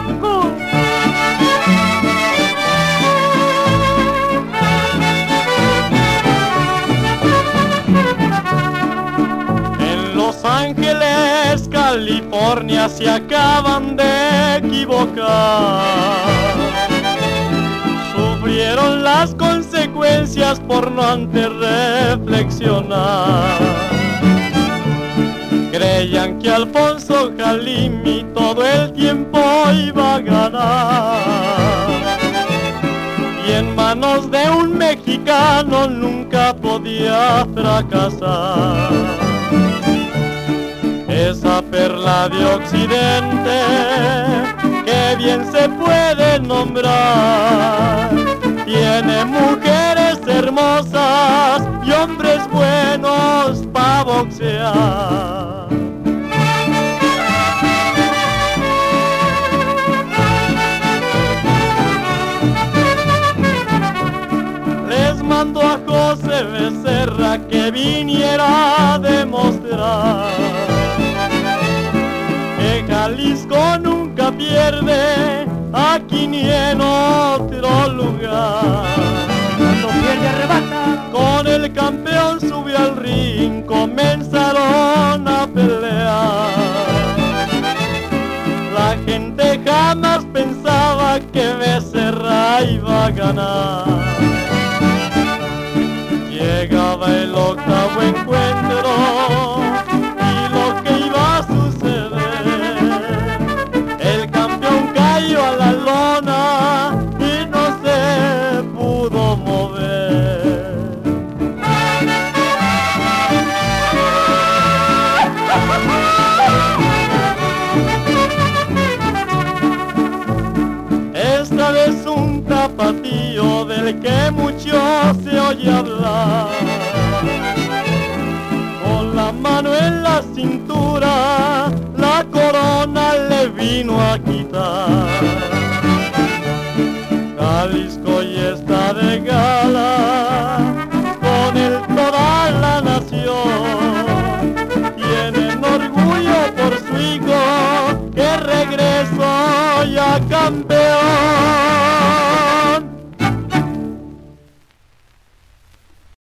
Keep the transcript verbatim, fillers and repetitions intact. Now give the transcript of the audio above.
México. En Los Ángeles, California, se acaban de equivocar. Sufrieron las consecuencias por no antes reflexionar. Creían que Alfonso Jalimi todo el tiempo iba a ganar, y en manos de un mexicano nunca podía fracasar. Esa perla de Occidente que bien se puede nombrar, tiene mujeres hermosas y hombres buenos pa' boxear. Les mando a José Becerra que viniera a demostrar que Jalisco nunca pierde aquí ni en otro lugar. Cuando pierde arrebata. Con el campeón subió al ring, comenzaron a pelear. La gente jamás pensaba que Becerra iba a ganar. Llegaba el octavo encuentro y lo que iba a suceder, el campeón cayó a la lona y no se pudo mover. Esta vez un tapatío del que mucho se oye hablar, con la mano en la cintura la corona le vino a quitar. Jalisco ya está de gala, con él toda la nación, tienen orgullo por su hijo que regresó ya campeón.